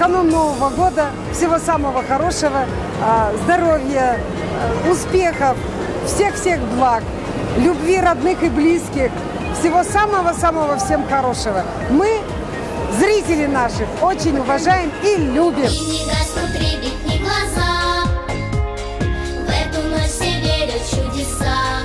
канун Нового года всего самого хорошего, здоровья, успехов, всех-всех благ, любви родных и близких, всего самого-самого всем хорошего. Мы, зрители наших, очень уважаем и любим. И не гаснут трепетни глаза, в эту ночь все верят в чудеса.